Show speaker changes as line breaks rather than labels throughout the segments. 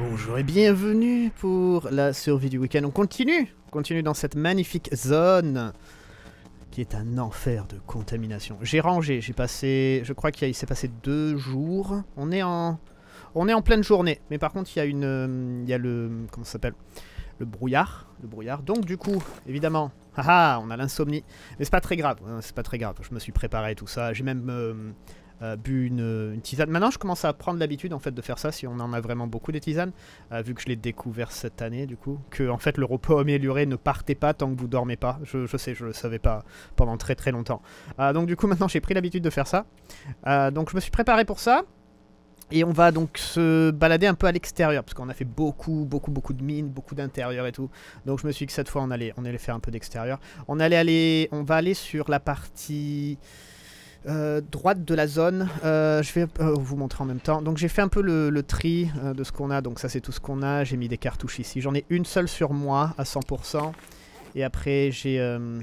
Bonjour et bienvenue pour la survie du week-end. On continue dans cette magnifique zone qui est un enfer de contamination. J'ai rangé, j'ai passé, je crois qu'il s'est passé 2 jours. On est en pleine journée, mais par contre il y a le, comment ça s'appelle, le brouillard. Donc du coup, évidemment, on a l'insomnie, mais c'est pas très grave. Hein, c'est pas très grave. Je me suis préparé tout ça. J'ai même bu une tisane. Maintenant, je commence à prendre l'habitude en fait de faire ça si on en a vraiment beaucoup des tisanes, vu que je l'ai découvert cette année du coup, que en fait le repos amélioré ne partait pas tant que vous dormez pas. Je sais, je le savais pas pendant très très longtemps. Donc du coup maintenant j'ai pris l'habitude de faire ça. Donc je me suis préparé pour ça. Et on va donc se balader un peu à l'extérieur, parce qu'on a fait beaucoup de mines, beaucoup d'intérieur et tout. Donc je me suis dit que cette fois on allait faire un peu d'extérieur. On va aller sur la partie droite de la zone. Je vais vous montrer en même temps. Donc j'ai fait un peu le tri de ce qu'on a. Donc ça c'est tout ce qu'on a. J'ai mis des cartouches ici. J'en ai une seule sur moi à 100%. Et après j'ai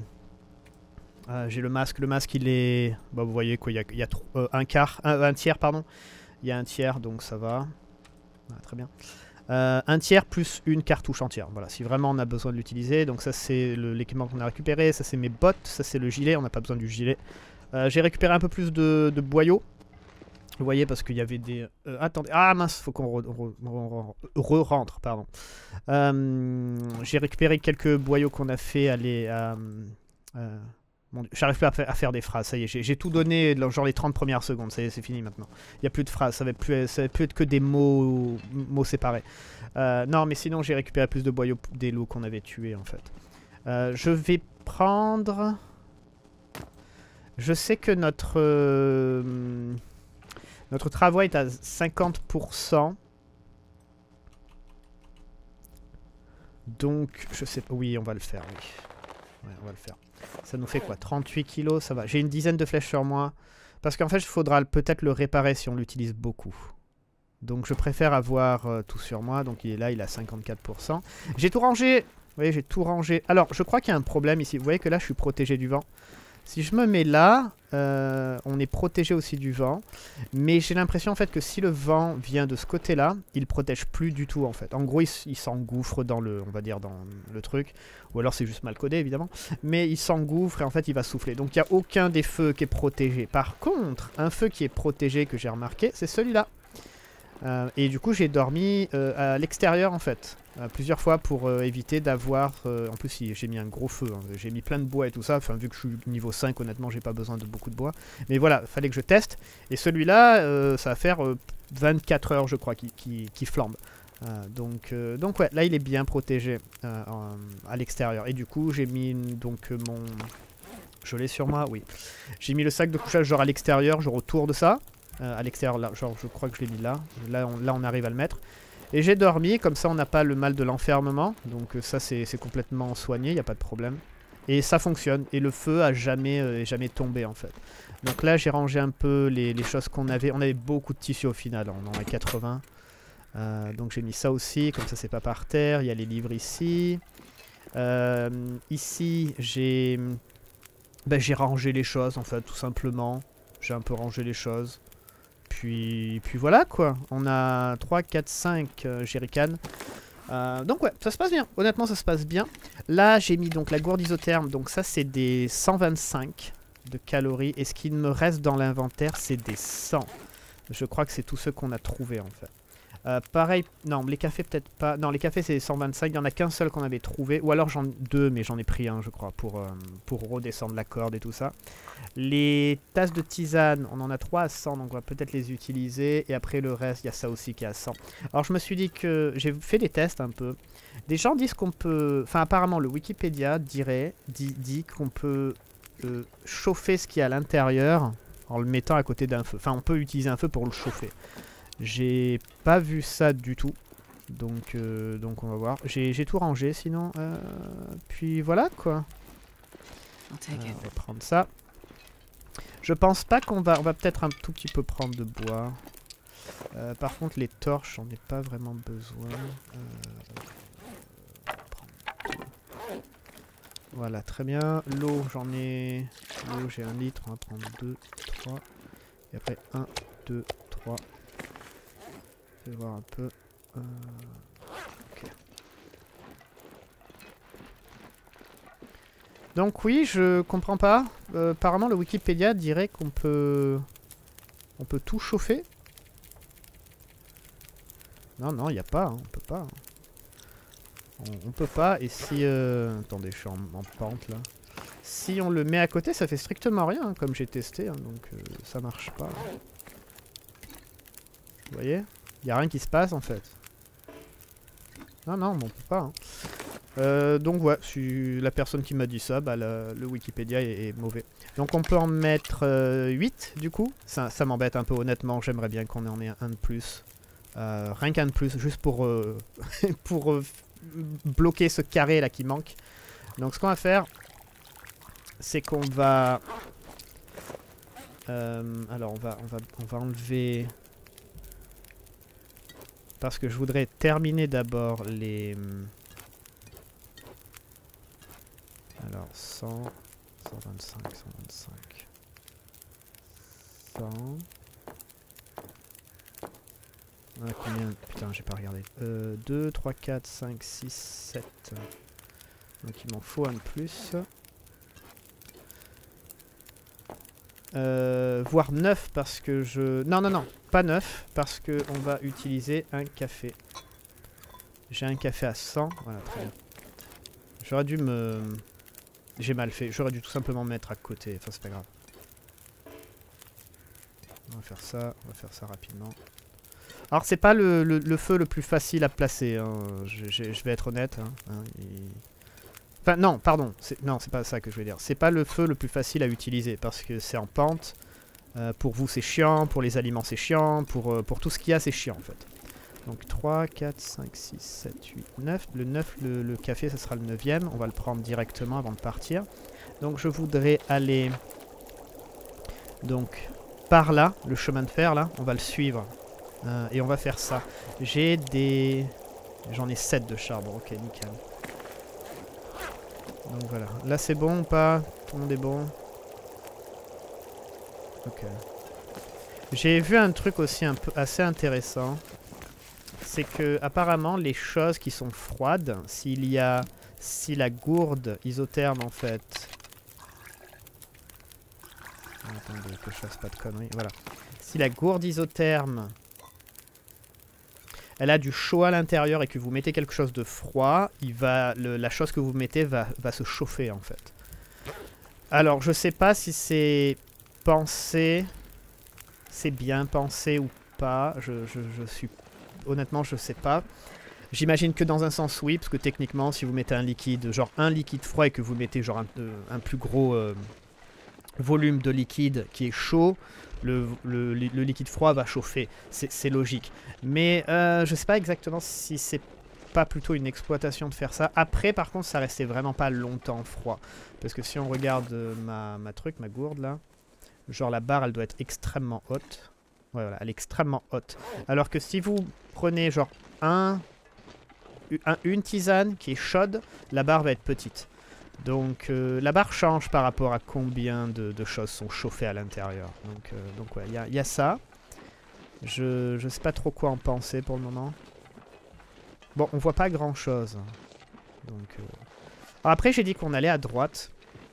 le masque. Le masque il est... Bah, vous voyez quoi, il y a un tiers pardon. Il y a un tiers, donc ça va. Très bien. Un tiers plus une cartouche entière. Voilà, si vraiment on a besoin de l'utiliser. Donc ça c'est l'équipement qu'on a récupéré. Ça c'est mes bottes. Ça c'est le gilet. On n'a pas besoin du gilet. J'ai récupéré un peu plus de boyaux. Vous voyez, parce qu'il y avait des... attendez. Ah mince, faut qu'on re-rentre, pardon. J'ai récupéré quelques boyaux qu'on a fait aller à... J'arrive plus à faire des phrases, ça y est, j'ai tout donné, genre les 30 premières secondes, ça y est, c'est fini maintenant. Il n'y a plus de phrases, ça va plus être que des mots séparés. Non, mais sinon j'ai récupéré plus de boyaux des loups qu'on avait tués en fait. Je vais prendre... Je sais que notre travail est à 50%. Donc, je sais pas... Oui, on va le faire, oui. Ouais, on va le faire. Ça nous fait quoi? 38 kilos, ça va. J'ai une dizaine de flèches sur moi. Parce qu'en fait, il faudra peut-être le réparer si on l'utilise beaucoup. Donc je préfère avoir tout sur moi. Donc il est là, il a 54%. J'ai tout rangé. Vous voyez, j'ai tout rangé. Alors, je crois qu'il y a un problème ici. Vous voyez que là, je suis protégé du vent. Si je me mets là, on est protégé aussi du vent. Mais j'ai l'impression en fait que si le vent vient de ce côté-là, il protège plus du tout en fait. En gros, il s'engouffre dans le, on va dire dans le truc. Ou alors c'est juste mal codé évidemment. Mais il s'engouffre et en fait il va souffler. Donc il n'y a aucun des feux qui est protégé. Par contre, un feu qui est protégé que j'ai remarqué, c'est celui-là. Et du coup j'ai dormi à l'extérieur en fait. Plusieurs fois pour éviter d'avoir... en plus j'ai mis un gros feu, hein. J'ai mis plein de bois et tout ça. Enfin vu que je suis niveau 5 honnêtement j'ai pas besoin de beaucoup de bois. Mais voilà, fallait que je teste. Et celui-là ça va faire 24 heures je crois qui flambe. Donc ouais, là il est bien protégé à l'extérieur. Et du coup j'ai mis donc mon... Je l'ai sur moi, oui. J'ai mis le sac de couchage genre à l'extérieur, genre autour de ça. À l'extérieur, là, genre je crois que je l'ai mis là. Là on arrive à le mettre. Et j'ai dormi, comme ça on n'a pas le mal de l'enfermement. Donc ça c'est complètement soigné, il n'y a pas de problème. Et ça fonctionne. Et le feu a jamais tombé en fait. Donc là j'ai rangé un peu les choses qu'on avait. On avait beaucoup de tissus au final, on en a 80. Donc j'ai mis ça aussi, comme ça c'est pas par terre. Il y a les livres ici. Ici j'ai rangé les choses en fait, tout simplement. J'ai un peu rangé les choses. Puis voilà quoi, on a 3, 4, 5 jerrycans. Donc ouais, ça se passe bien, honnêtement ça se passe bien. Là j'ai mis donc la gourde isotherme, donc ça c'est des 125 de calories. Et ce qui me reste dans l'inventaire c'est des 100. Je crois que c'est tous ceux qu'on a trouvés en fait. Pareil, non les cafés peut-être pas. Non les cafés c'est 125, il n'y en a qu'un seul qu'on avait trouvé. Ou alors j'en ai 2 mais j'en ai pris un je crois pour redescendre la corde et tout ça. Les tasses de tisane, on en a 3 à 100 donc on va peut-être les utiliser. Et après le reste, il y a ça aussi qui est à 100. Alors je me suis dit que j'ai fait des tests un peu. Des gens disent qu'on peut... Enfin apparemment le Wikipédia dit qu'on peut chauffer ce qu'il y a à l'intérieur en le mettant à côté d'un feu. Enfin on peut utiliser un feu pour le chauffer. J'ai pas vu ça du tout. Donc on va voir. J'ai tout rangé sinon. Puis voilà quoi. On va prendre ça. Je pense pas qu'on va... On va peut-être un tout petit peu prendre de bois. Par contre les torches j'en ai pas vraiment besoin. Voilà très bien. L'eau j'en ai... L'eau j'ai 1 litre. On va prendre 2, 3. Et après 1, 2, 3. Je vais voir un peu. Ok. Donc oui, je comprends pas. Apparemment, le Wikipédia dirait qu'on peut... On peut tout chauffer. Non, non, il n'y a pas. Hein, on peut pas. On peut pas. Et si... Attendez, je suis en pente là. Si on le met à côté, ça fait strictement rien, hein, comme j'ai testé. Hein, donc ça marche pas. Vous voyez? Il n'y a rien qui se passe en fait. Non, non, mais on peut pas. Hein. Donc ouais, la personne qui m'a dit ça, bah, le Wikipédia est mauvais. Donc on peut en mettre 8 du coup. Ça m'embête un peu honnêtement, j'aimerais bien qu'on en ait un de plus. Rien qu'un de plus, juste pour, pour bloquer ce carré là qui manque. Donc ce qu'on va faire, c'est qu'on va... alors on va enlever... Parce que je voudrais terminer d'abord les... Alors 100, 125, 125, 100... Ah, combien? Putain, j'ai pas regardé. 2, 3, 4, 5, 6, 7. Donc il m'en faut un de plus. Voire 9 parce que je... Non, non, non, pas 9 parce que on va utiliser un café. J'ai un café à 100. Voilà, très bien. J'aurais dû me... J'ai mal fait. J'aurais dû tout simplement me mettre à côté. Enfin, c'est pas grave. On va faire ça rapidement. Alors, c'est pas le feu le plus facile à placer. Hein. Je vais être honnête. Hein. Enfin, non, pardon. Non, c'est pas ça que je veux dire. C'est pas le feu le plus facile à utiliser parce que c'est en pente. Pour vous, c'est chiant. Pour les aliments, c'est chiant. Pour tout ce qu'il y a, c'est chiant en fait. Donc 3, 4, 5, 6, 7, 8, 9. Le 9, le café, ça sera le 9e. On va le prendre directement avant de partir. Donc je voudrais aller... Donc par là, le chemin de fer là, on va le suivre. Et on va faire ça. J'ai des... J'en ai 7 de charbon. Ok, nickel. Donc voilà. Là c'est bon ou pas? Tout le monde est bon? Ok. J'ai vu un truc aussi un peu assez intéressant. C'est que apparemment les choses qui sont froides, si la gourde isotherme en fait... Attendez que je fasse pas de conneries. Voilà. Si la gourde isotherme, elle a du chaud à l'intérieur et que vous mettez quelque chose de froid, la chose que vous mettez va se chauffer en fait. Alors je sais pas si c'est pensé, c'est bien pensé ou pas. Je suis... Honnêtement, je sais pas. J'imagine que dans un sens, oui, parce que techniquement, si vous mettez un liquide, genre un liquide froid et que vous mettez genre un plus gros volume de liquide qui est chaud, le liquide froid va chauffer. C'est logique. Mais je sais pas exactement si c'est pas plutôt une exploitation de faire ça. Après, par contre, ça restait vraiment pas longtemps froid. Parce que si on regarde ma gourde là, genre la barre, elle doit être extrêmement haute. Ouais, voilà, elle est extrêmement haute. Alors que si vous prenez genre une tisane qui est chaude, la barre va être petite. Donc la barre change par rapport à combien de choses sont chauffées à l'intérieur. Donc ouais, il y a ça. Je sais pas trop quoi en penser pour le moment. Bon, on voit pas grand chose. Donc, alors après, j'ai dit qu'on allait à droite.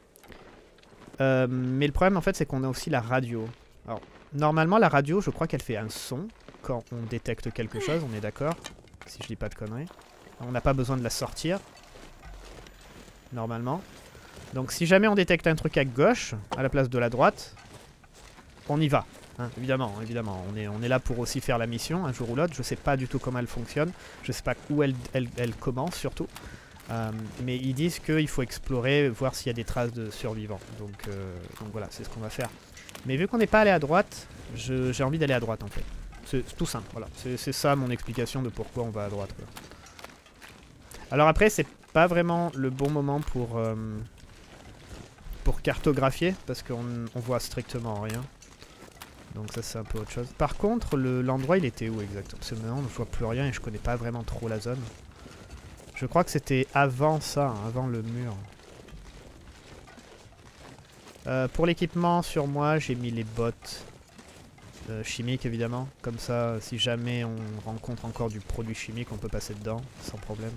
Mais le problème en fait, c'est qu'on a aussi la radio. Alors, normalement, la radio, je crois qu'elle fait un son quand on détecte quelque chose, on est d'accord? Si je dis pas de conneries. On n'a pas besoin de la sortir. Normalement. Donc si jamais on détecte un truc à gauche, à la place de la droite, on y va. Hein, évidemment, évidemment. On est là pour aussi faire la mission, un jour ou l'autre. Je sais pas du tout comment elle fonctionne. Je sais pas où elle commence, surtout. Mais ils disent qu'il faut explorer, voir s'il y a des traces de survivants. Donc voilà, c'est ce qu'on va faire. Mais vu qu'on n'est pas allé à droite, j'ai envie d'aller à droite en fait. C'est tout simple, voilà. C'est ça mon explication de pourquoi on va à droite. Quoi. Alors après, c'est pas vraiment le bon moment pour cartographier, parce qu'on voit strictement rien. Donc ça, c'est un peu autre chose. Par contre, l'endroit, il était où exactement? Parce que maintenant, je vois plus rien et je connais pas vraiment trop la zone. Je crois que c'était avant ça, hein, avant le mur. Pour l'équipement, sur moi, j'ai mis les bottes. chimique évidemment. Comme ça, si jamais on rencontre encore du produit chimique, on peut passer dedans sans problème.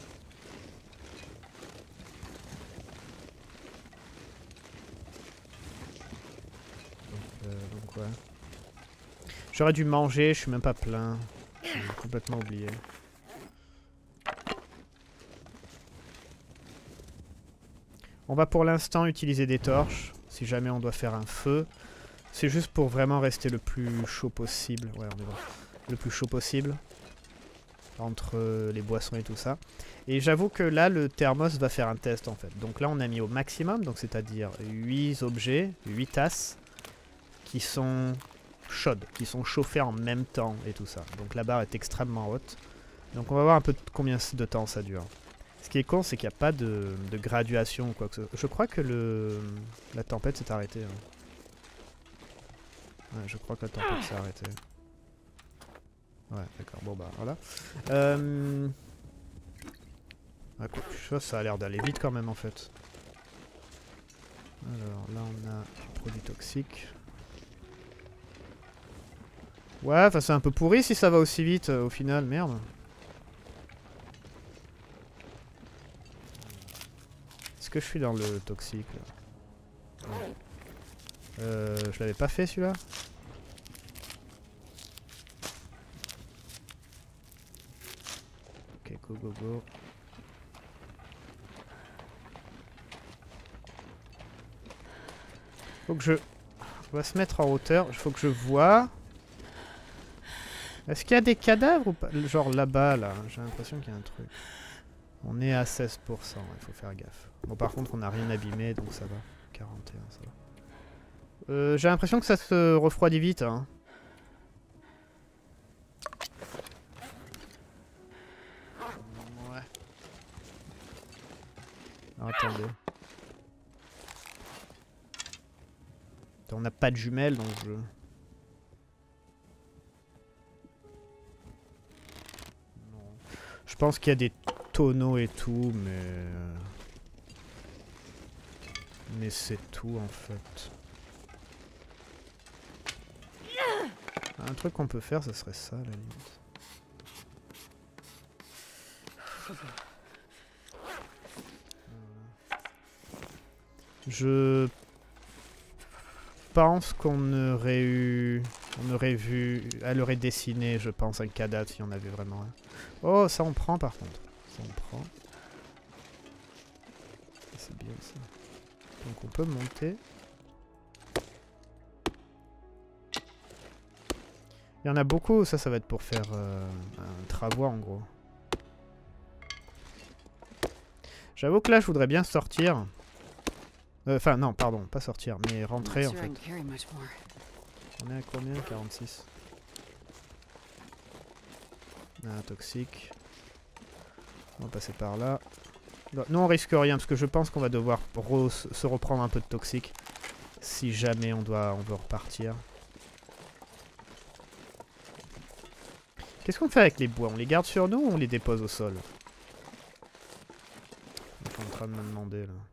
Donc ouais. J'aurais dû manger, je suis même pas plein. J'ai complètement oublié. On va pour l'instant utiliser des torches, si jamais on doit faire un feu. C'est juste pour vraiment rester le plus chaud possible. Ouais, on est bon. Le plus chaud possible. Entre les boissons et tout ça. Et j'avoue que là, le thermos va faire un test en fait. Donc là, on a mis au maximum, donc c'est-à-dire 8 objets, 8 tasses, qui sont chaudes, qui sont chauffées en même temps et tout ça. Donc la barre est extrêmement haute. Donc on va voir un peu combien de temps ça dure. Ce qui est con, c'est qu'il n'y a pas de graduation ou quoi que ce soit. Je crois que la tempête s'est arrêtée. Hein. Ouais, je crois que la tempête s'est arrêtée. Ouais, d'accord. Bon bah voilà. Ah, quoi, ça a l'air d'aller vite quand même en fait. Alors là on a un produit toxique. Ouais, enfin c'est un peu pourri si ça va aussi vite au final, merde. Est-ce que je suis dans le toxique là? Ouais. Je l'avais pas fait celui-là? Ok, go go go. Faut que je... On va se mettre en hauteur, il faut que je vois... Est-ce qu'il y a des cadavres ou pas? Genre là-bas, là, j'ai l'impression qu'il y a un truc. On est à 16%, il faut faire gaffe. Bon, par contre, on n'a rien abîmé, donc ça va. 41, ça va. J'ai l'impression que ça se refroidit vite. Hein. Ouais. Alors, attendez. On n'a pas de jumelles dans le jeu. Non. Je pense qu'il y a des tonneaux et tout, mais c'est tout en fait. Un truc qu'on peut faire, ce serait ça, à la limite. Je pense qu'on aurait eu... On aurait vu... Elle aurait dessiné, je pense, un cadavre si on avait vraiment un. Oh, ça on prend par contre. Ça on prend. C'est bien ça. Donc on peut monter. Il y en a beaucoup, ça va être pour faire un travaux en gros. J'avoue que là je voudrais bien sortir. Enfin non, pardon, pas sortir, mais rentrer en fait. On est à combien? 46. Ah, toxique. On va passer par là. Nous on risque rien parce que je pense qu'on va devoir se reprendre un peu de toxique. Si jamais on veut repartir. Qu'est-ce qu'on fait avec les bois? On les garde sur nous ou on les dépose au sol? Je suis en train de me demander là.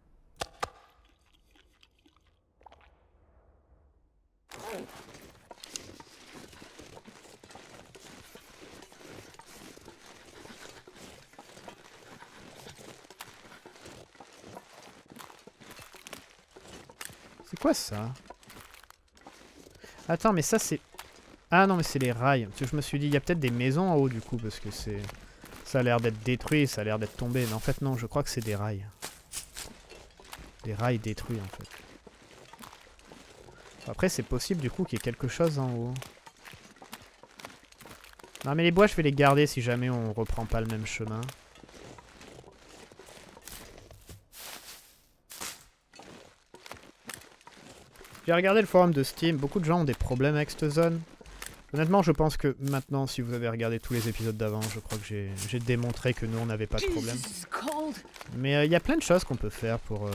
C'est quoi ça? Attends, mais ça c'est... Ah non, mais c'est les rails. Parce que je me suis dit, il y a peut-être des maisons en haut du coup, parce que c'est... Ça a l'air d'être détruit, ça a l'air d'être tombé. Mais en fait non, je crois que c'est des rails. Des rails détruits en fait. Après c'est possible du coup qu'il y ait quelque chose en haut. Non mais les bois je vais les garder si jamais on reprend pas le même chemin. J'ai regardé le forum de Steam, beaucoup de gens ont des problèmes avec cette zone. Honnêtement, je pense que maintenant, si vous avez regardé tous les épisodes d'avant, je crois que j'ai démontré que nous, on n'avait pas de problème. Mais il y a plein de choses qu'on peut faire pour...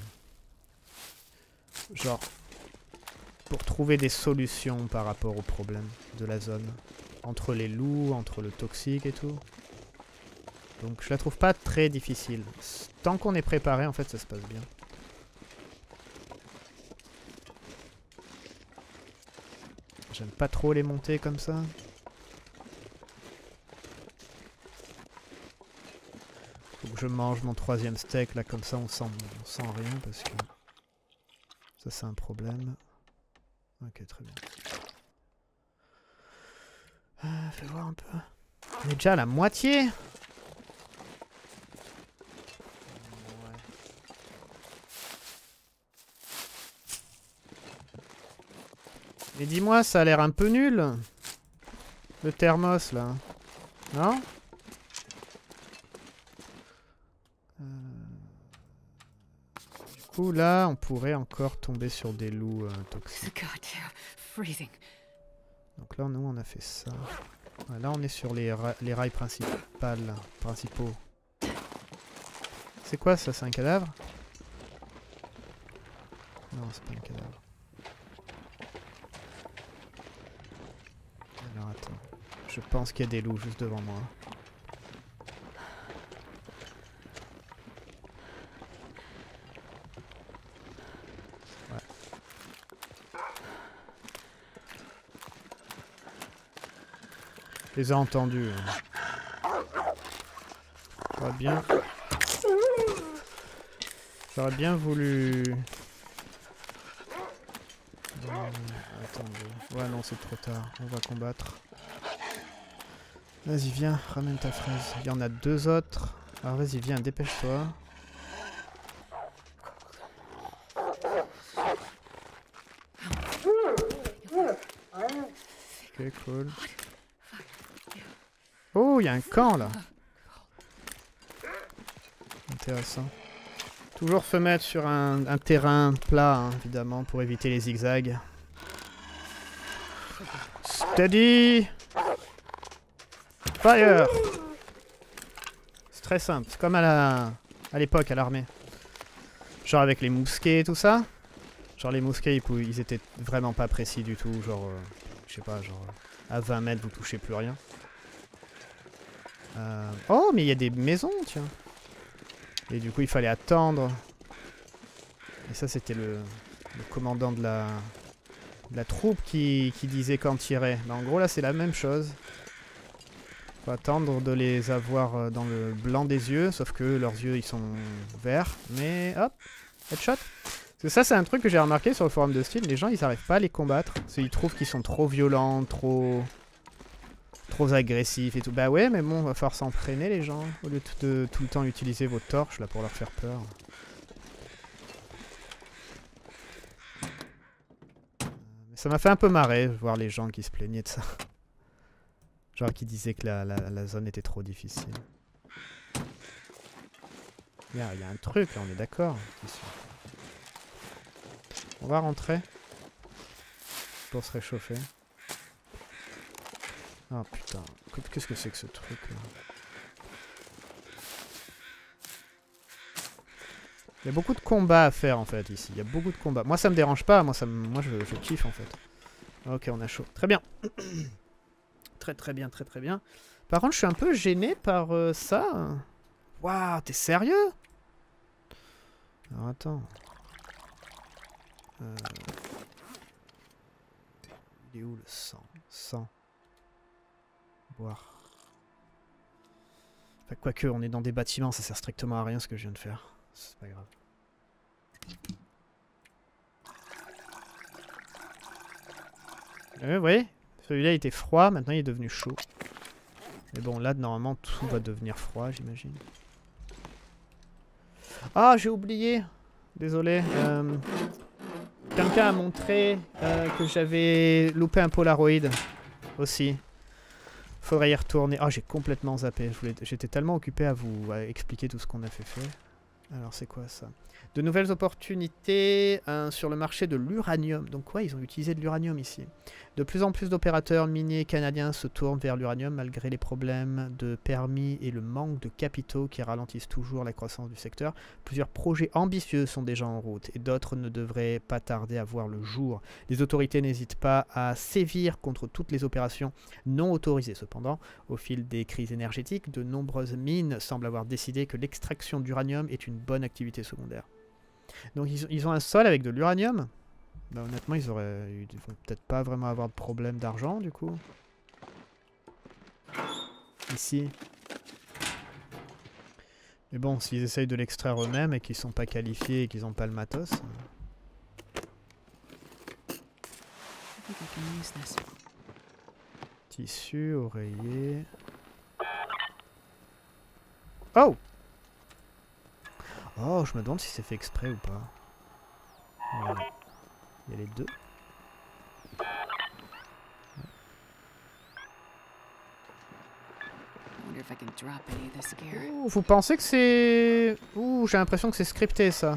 genre... Pour trouver des solutions par rapport aux problèmes de la zone. Entre les loups, entre le toxique et tout. Donc je la trouve pas très difficile. Tant qu'on est préparé, en fait, ça se passe bien. J'aime pas trop les monter comme ça. Faut que je mange mon 3e steak là, comme ça on sent rien parce que ça c'est un problème. Ok, très bien. Fais voir un peu. On est déjà à la moitié. Mais dis-moi, ça a l'air un peu nul. Le thermos là. Non? Du coup là, on pourrait encore tomber sur des loups toxiques. Donc là, nous, on a fait ça. Ah, là, on est sur les rails principaux. C'est quoi ça? C'est un cadavre? Non, c'est pas un cadavre. Alors attends. Je pense qu'il y a des loups juste devant moi. Ouais. Je les ai entendus. J'aurais bien voulu... attendez. Ouais non, c'est trop tard. On va combattre. Vas-y, viens, ramène ta fraise. Il y en a 2 autres. Alors vas-y, viens, dépêche-toi. Ok, cool. Oh, il y a un camp là. Intéressant. Toujours se mettre sur un terrain plat, hein, évidemment, pour éviter les zigzags. Steady! Fire! C'est très simple, c'est comme à l'époque, à l'armée. Genre avec les mousquets et tout ça. Genre les mousquets, ils étaient vraiment pas précis du tout. Genre, je sais pas, genre à 20 mètres, vous touchez plus rien. Oh, mais il y a des maisons, tiens. Et du coup, il fallait attendre. Et ça, c'était le commandant de la troupe qui disait quand tirer. Mais en gros, là, c'est la même chose. Faut attendre de les avoir dans le blanc des yeux, sauf que leurs yeux, ils sont verts. Mais hop, headshot. Parce que ça, c'est un truc que j'ai remarqué sur le forum de Steam. Les gens, ils n'arrivent pas à les combattre. Parce qu'ils trouvent qu'ils sont trop violents, trop agressifs et tout. Bah ouais, mais bon, va falloir s'entraîner les gens. Au lieu de tout le temps utiliser vos torches là pour leur faire peur. Mais ça m'a fait un peu marrer, voir les gens qui se plaignaient de ça. Genre qui disaient que la zone était trop difficile. Il y a un truc là, on est d'accord. On va rentrer. Pour se réchauffer. Oh putain, qu'est-ce que c'est que ce truc là? Il y a beaucoup de combats à faire en fait ici, il y a beaucoup de combats. Moi ça me dérange pas, moi je kiffe en fait. Ok, on a chaud. Très bien. Très bien, très bien. Par contre je suis un peu gêné par ça. Waouh, t'es sérieux? Alors attends. Il est où le sang? Sang. Boire. Enfin, quoique, on est dans des bâtiments, ça sert strictement à rien ce que je viens de faire. C'est pas grave. Vous voyez, celui-là il était froid, maintenant il est devenu chaud. Mais bon, là normalement tout va devenir froid, j'imagine. Ah, j'ai oublié. Désolé. Quelqu'un a montré que j'avais loupé un Polaroid aussi. Faudrait y retourner. Ah, j'ai complètement zappé. J'étais tellement occupé à vous expliquer tout ce qu'on a fait. Alors, c'est quoi ça? De nouvelles opportunités sur le marché de l'uranium. Donc, ouais, ils ont utilisé de l'uranium ici. De plus en plus d'opérateurs miniers canadiens se tournent vers l'uranium malgré les problèmes de permis et le manque de capitaux qui ralentissent toujours la croissance du secteur. Plusieurs projets ambitieux sont déjà en route et d'autres ne devraient pas tarder à voir le jour. Les autorités n'hésitent pas à sévir contre toutes les opérations non autorisées. Cependant, au fil des crises énergétiques, de nombreuses mines semblent avoir décidé que l'extraction d'uranium est une bonne activité secondaire. Donc ils ont un sol avec de l'uranium. Bah, honnêtement, ils vont peut-être pas vraiment avoir de problème d'argent du coup. Ici. Mais bon, s'ils essayent de l'extraire eux-mêmes et qu'ils sont pas qualifiés et qu'ils ont pas le matos. Tissu, oreiller. Oh! Oh, je me demande si c'est fait exprès ou pas. Voilà. Il y a les deux. Ouh, vous pensez que c'est... Ouh, j'ai l'impression que c'est scripté ça.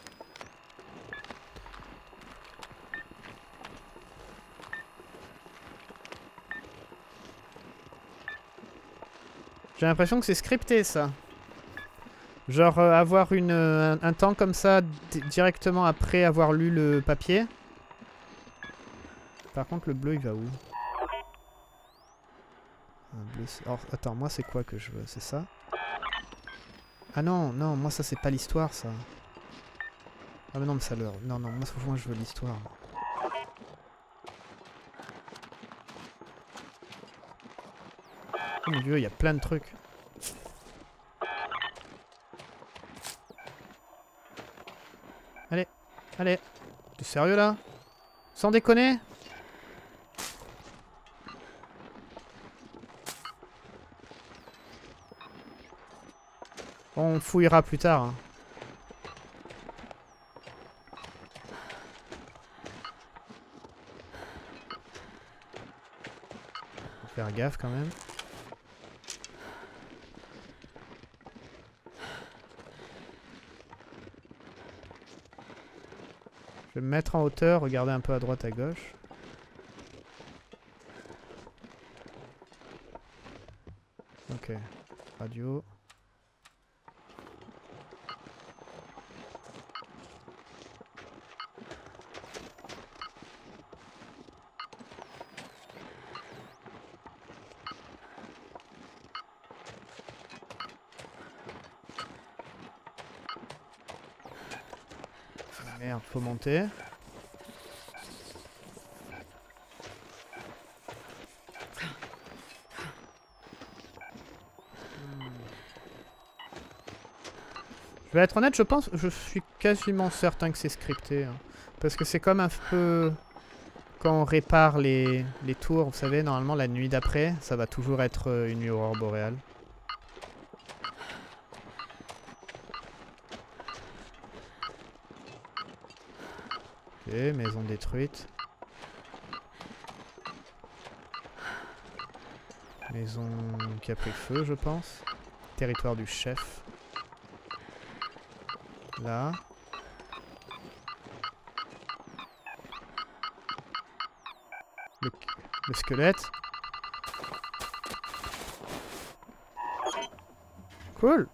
J'ai l'impression que c'est scripté ça. Genre avoir un temps comme ça directement après avoir lu le papier. Par contre le bleu il va où? Un bleu, alors, attends, moi c'est quoi que je veux? C'est ça? Ah non, non, moi ça c'est pas l'histoire ça. Ah mais non mais ça leur... Non, non, moi je veux l'histoire. Oh mon dieu, il y a plein de trucs. Allez, allez. T'es sérieux là? Sans déconner? On fouillera plus tard. Hein. Faut faire gaffe quand même. Je vais me mettre en hauteur, regarder un peu à droite à gauche. Ok. Radio. Merde, faut monter. Je vais être honnête, je suis quasiment certain que c'est scripté. Hein. Parce que c'est comme un peu... Quand on répare les tours, vous savez, normalement la nuit d'après, ça va toujours être une nuit aurore boréale. Ok, maison détruite. Maison qui a pris feu, je pense. Territoire du chef. Là. Le squelette. Cool.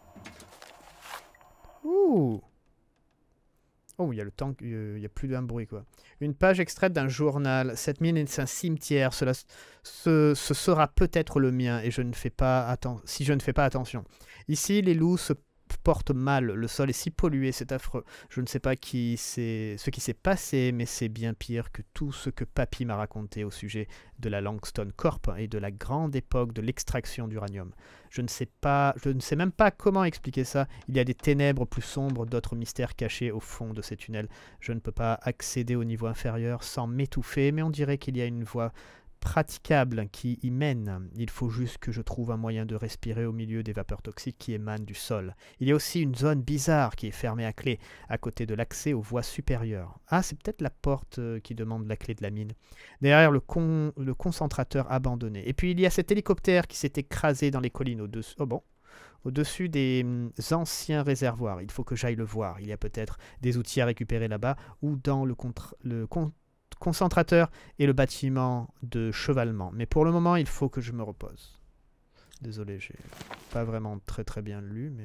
Ouh. Oh, il y a le temps, il y a plus d'un bruit quoi. Une page extraite d'un journal. Cette mine est un cimetière. Cela ce sera peut-être le mien et je ne fais pas si je ne fais pas attention. Ici, les loups se portent mal. Le sol est si pollué, c'est affreux. Je ne sais pas ce qui s'est passé, mais c'est bien pire que tout ce que Papy m'a raconté au sujet de la Langston Corp et de la grande époque de l'extraction d'uranium. Je ne sais même pas comment expliquer ça. Il y a des ténèbres plus sombres, d'autres mystères cachés au fond de ces tunnels. Je ne peux pas accéder au niveau inférieur sans m'étouffer, mais on dirait qu'il y a une voie praticable qui y mène. Il faut juste que je trouve un moyen de respirer au milieu des vapeurs toxiques qui émanent du sol. Il y a aussi une zone bizarre qui est fermée à clé, à côté de l'accès aux voies supérieures. Ah, c'est peut-être la porte qui demande la clé de la mine. Derrière le concentrateur abandonné. Et puis il y a cet hélicoptère qui s'est écrasé dans les collines au-dessus. Oh bon. Au-dessus des anciens réservoirs. Il faut que j'aille le voir. Il y a peut-être des outils à récupérer là-bas ou dans le concentrateur et le bâtiment de chevalement. Mais pour le moment, il faut que je me repose. Désolé, j'ai pas vraiment très bien lu, mais...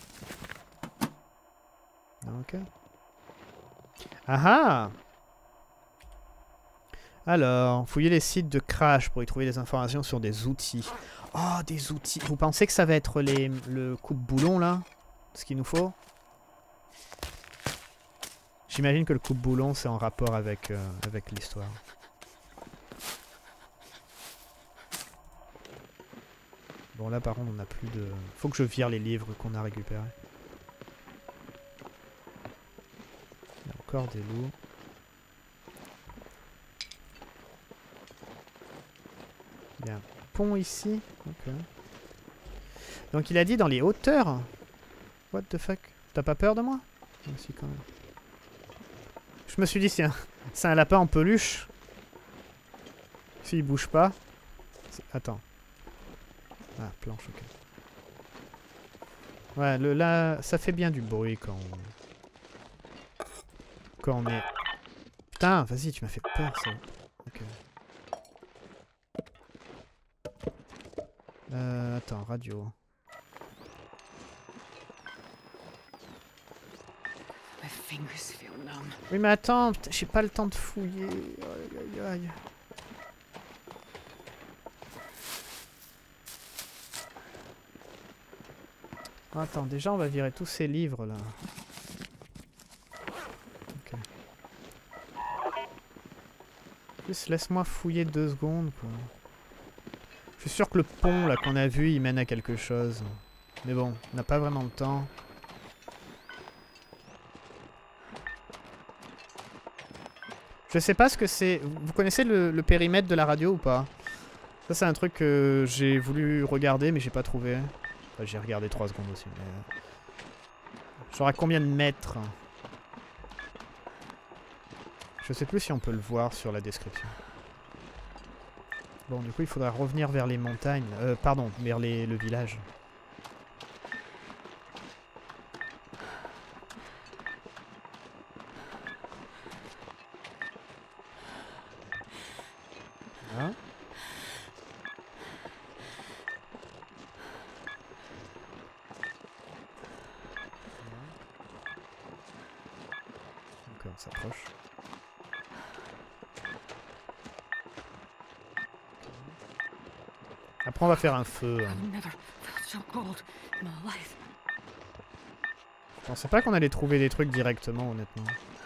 Ok. Ah ah! Alors, fouiller les sites de crash pour y trouver des informations sur des outils. Oh, des outils. Vous pensez que ça va être le coupe-boulon, là? Ce qu'il nous faut? J'imagine que le coupe-boulon c'est en rapport avec l'histoire. Bon là par contre on a plus de... Faut que je vire les livres qu'on a récupérés. Il y a encore des loups. Il y a un pont ici. Ok. Donc il a dit dans les hauteurs. What the fuck? T'as pas peur de moi? Si, quand même. Je me suis dit c'est un lapin en peluche. S'il bouge pas. Attends. Ah, planche, ok. Ouais, là, ça fait bien du bruit quand on est... Putain, vas-y, tu m'as fait peur, ça. Ok. Attends, radio. Oui, mais attends, j'ai pas le temps de fouiller. Aïe, aïe, aïe. Attends, déjà on va virer tous ces livres là. Ok. Juste laisse-moi fouiller 2 secondes quoi. Je suis sûr que le pont là qu'on a vu il mène à quelque chose. Mais bon, on n'a pas vraiment le temps. Je sais pas ce que c'est. Vous connaissez le périmètre de la radio ou pas? Ça c'est un truc que j'ai voulu regarder mais j'ai pas trouvé. Enfin, j'ai regardé 3 secondes aussi. Mais... Genre à combien de mètres? Je sais plus si on peut le voir sur la description. Bon, du coup, il faudra revenir vers les montagnes. Pardon, vers le village. Voilà. Donc, on s'approche. Après, on va faire un feu. Je pensais pas qu'on allait trouver des trucs directement, honnêtement.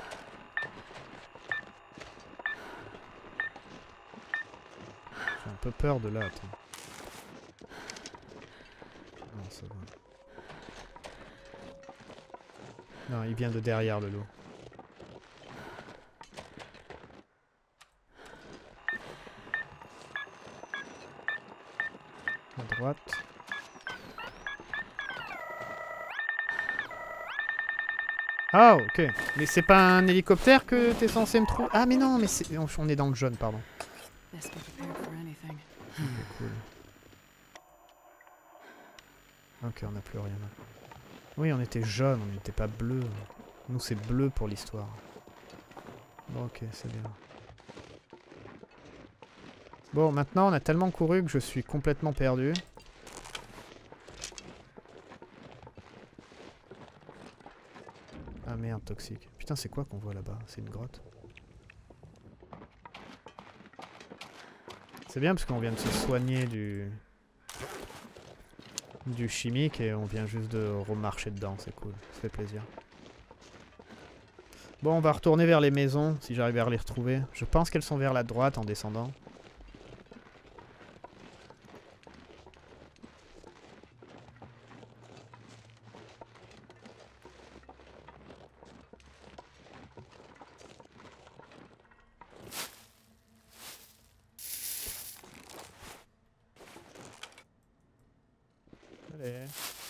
J'ai un peu peur de là, attends. Non, ça va. Non, il vient de derrière le loup. À droite. Ah, ok. Mais c'est pas un hélicoptère que t'es censé me trouver? Ah, mais non, mais on est dans le jaune, pardon. Okay, cool. Ok, on n'a plus rien. Oui, on était jaune, on n'était pas bleu. Nous, c'est bleu pour l'histoire. Bon, ok, c'est bien. Bon, maintenant, on a tellement couru que je suis complètement perdu. Ah merde, toxique. Putain, c'est quoi qu'on voit là-bas? C'est une grotte. C'est bien parce qu'on vient de se soigner du chimique et on vient juste de remarcher dedans. C'est cool, ça fait plaisir. Bon, on va retourner vers les maisons si j'arrive à les retrouver. Je pense qu'elles sont vers la droite en descendant. Allez.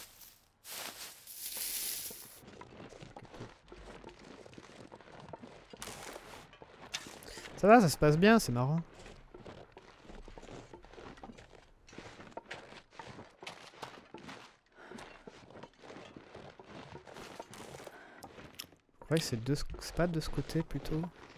Ça va, ça se passe bien, c'est marrant. Je crois que c'est pas de ce côté plutôt.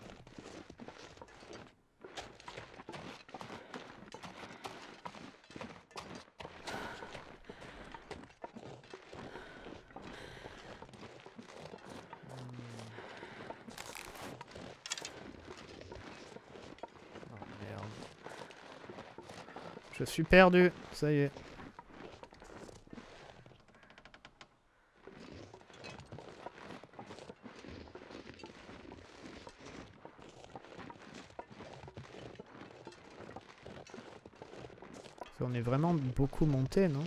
Je suis perdu, ça y est. qu'on est vraiment beaucoup monté, non?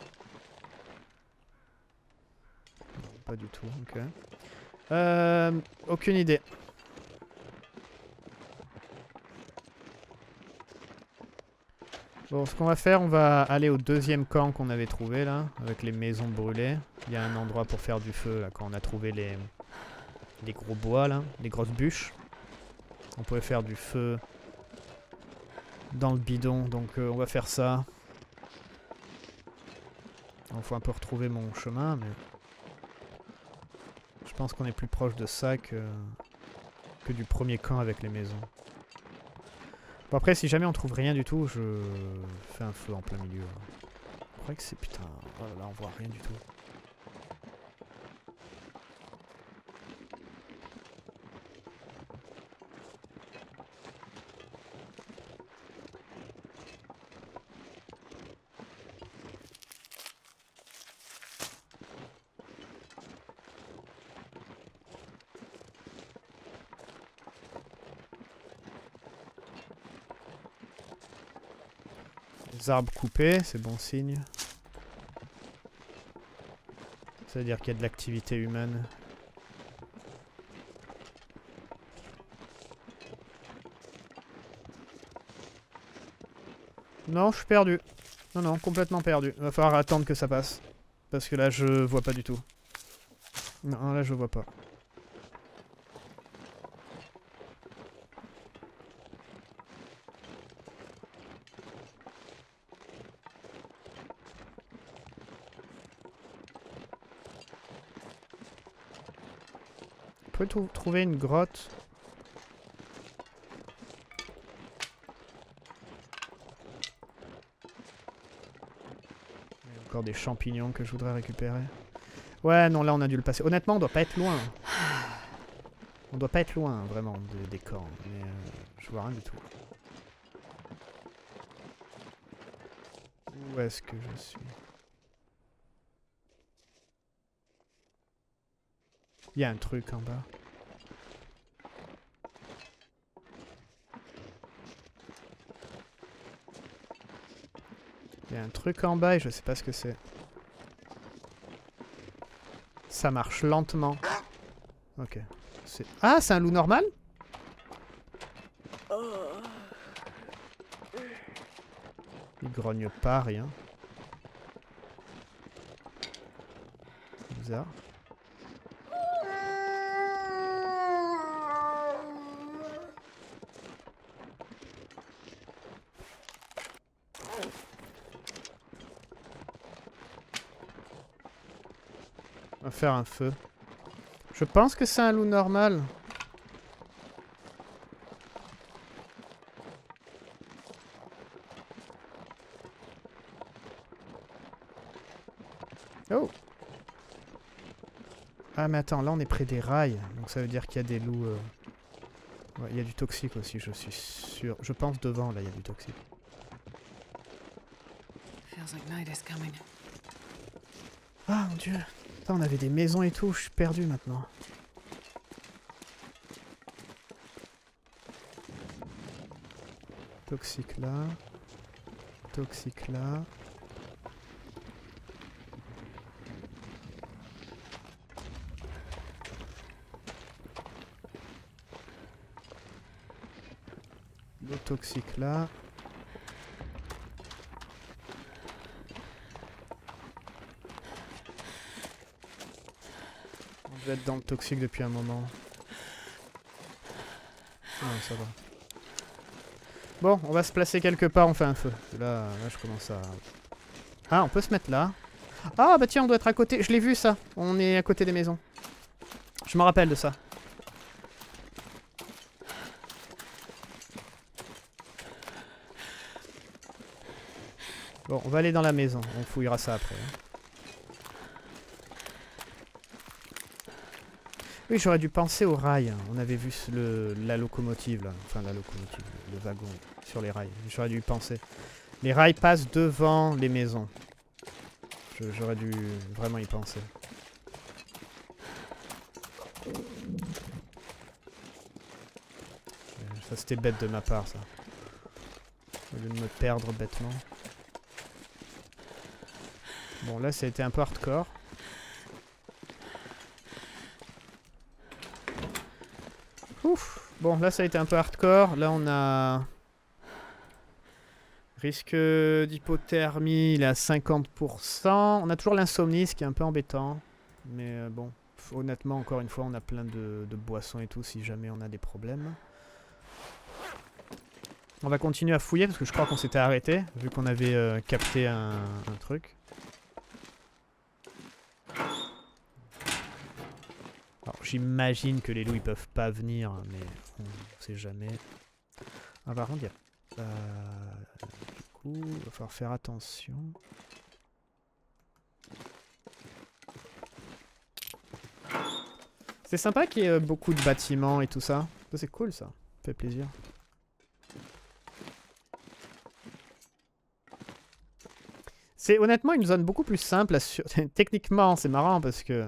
Non, pas du tout, ok. Aucune idée. Bon, ce qu'on va faire, on va aller au deuxième camp qu'on avait trouvé là, avec les maisons brûlées. Il y a un endroit pour faire du feu là, quand on a trouvé les gros bois là, les grosses bûches. On pouvait faire du feu dans le bidon, donc on va faire ça. Il faut un peu retrouver mon chemin, mais je pense qu'on est plus proche de ça que du premier camp avec les maisons. Bon après, si jamais on trouve rien du tout, je fais un feu en plein milieu. Je crois que c'est putain... Oh là là, on voit rien du tout. Les arbres coupés, c'est bon signe. Ça veut dire qu'il y a de l'activité humaine. Non, je suis perdu. Non, non, complètement perdu. Va falloir attendre que ça passe. Parce que là, je vois pas du tout. Non, là, je vois pas. On peut trouver une grotte. Il y a encore des champignons que je voudrais récupérer. Ouais, non, là on a dû le passer. Honnêtement, on doit pas être loin. On doit pas être loin, vraiment, des camps. Mais je vois rien du tout. Où est-ce que je suis? Il y a un truc en bas. Il y a un truc en bas et je sais pas ce que c'est. Ça marche lentement. Ok. Ah, c'est un loup normal? Il grogne pas, rien. Bizarre. On va faire un feu. Je pense que c'est un loup normal. Oh! Ah mais attends, là on est près des rails. Donc ça veut dire qu'il y a des loups... Ouais, il y a du toxique aussi, je suis sûr. Je pense devant, là, il y a du toxique. Ah mon dieu! Putain, on avait des maisons et tout, je suis perdu maintenant. Toxique là. Toxique là. L'eau toxique là. On devait être dans le toxique depuis un moment. Non, ça va. Bon, on va se placer quelque part, on fait un feu. Là, je commence à... Ah, on peut se mettre là. Ah, bah tiens, on doit être à côté. Je l'ai vu, ça. On est à côté des maisons. Je me rappelle de ça. Bon, on va aller dans la maison. On fouillera ça après. Oui, j'aurais dû penser au rail. On avait vu la locomotive, là. Enfin, la locomotive, le wagon sur les rails. J'aurais dû y penser. Les rails passent devant les maisons. J'aurais dû vraiment y penser. Ça, c'était bête de ma part, ça. Au lieu de me perdre bêtement. Bon, là, ça a été un peu hardcore. Ouf. Bon, là, ça a été un peu hardcore. Là, on a... Risque d'hypothermie, il est à 50%. On a toujours l'insomnie, ce qui est un peu embêtant. Mais bon, honnêtement, encore une fois, on a plein de boissons et tout, si jamais on a des problèmes. On va continuer à fouiller, parce que je crois qu'on s'était arrêté, vu qu'on avait capté un truc. Alors, j'imagine que les loups, ils peuvent pas venir, mais on sait jamais. Ah, par contre, il y a... du coup, il va falloir faire attention. C'est sympa qu'il y ait beaucoup de bâtiments et tout ça. Ça, c'est cool, ça. Ça fait plaisir. C'est honnêtement une zone beaucoup plus simple. Techniquement, c'est marrant parce que...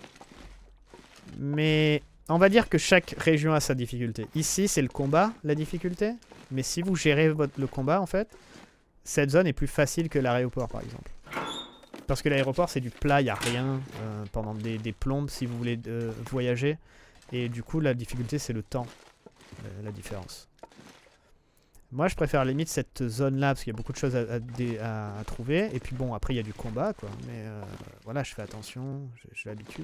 Mais on va dire que chaque région a sa difficulté. Ici, c'est le combat, la difficulté. Mais si vous gérez le combat, en fait, cette zone est plus facile que l'aéroport, par exemple. Parce que l'aéroport, c'est du plat, il n'y a rien pendant des plombes si vous voulez voyager. Et du coup, la difficulté, c'est le temps, la différence. Moi, je préfère à la limite cette zone-là, parce qu'il y a beaucoup de choses à trouver. Et puis bon, après, il y a du combat, quoi. Mais voilà, je fais attention, j'ai l'habitude.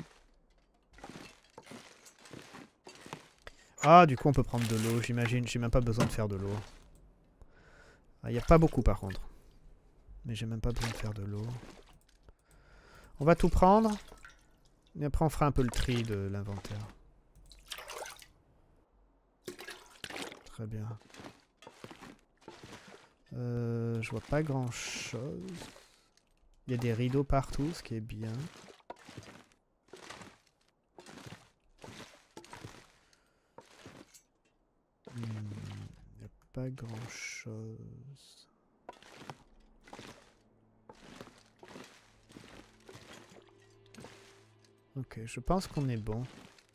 Ah, du coup, on peut prendre de l'eau, j'imagine. J'ai même pas besoin de faire de l'eau. Il n'y a pas beaucoup, par contre. Mais j'ai même pas besoin de faire de l'eau. On va tout prendre. Et après, on fera un peu le tri de l'inventaire. Très bien. Je vois pas grand chose. Il y a des rideaux partout, ce qui est bien. Il n'y a pas grand chose. Ok, je pense qu'on est bon.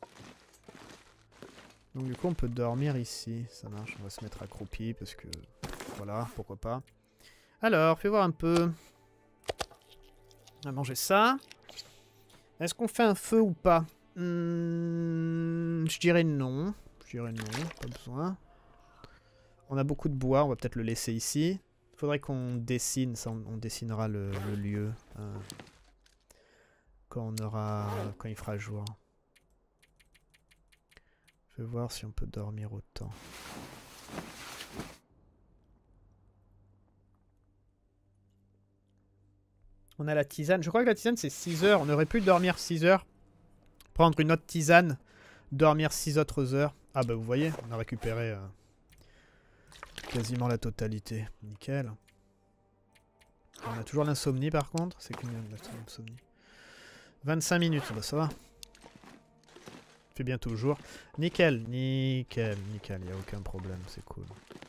Donc du coup on peut dormir ici, ça marche, on va se mettre accroupi parce que voilà, pourquoi pas. Alors, fais voir un peu. On va manger ça. Est-ce qu'on fait un feu ou pas? Je dirais non. Je dirais non, pas besoin. On a beaucoup de bois, on va peut-être le laisser ici. Il faudrait qu'on dessine, ça, on dessinera le lieu quand il fera jour. Je vais voir si on peut dormir autant. On a la tisane. Je crois que la tisane c'est 6 heures. On aurait pu dormir 6 heures. Prendre une autre tisane. Dormir 6 autres heures. Ah bah vous voyez, on a récupéré quasiment la totalité. Nickel. On a toujours l'insomnie par contre. C'est combien l'insomnie? 25 minutes, bah ça va. Fait bientôt jour. Nickel, nickel, nickel. Il n'y a aucun problème, c'est cool.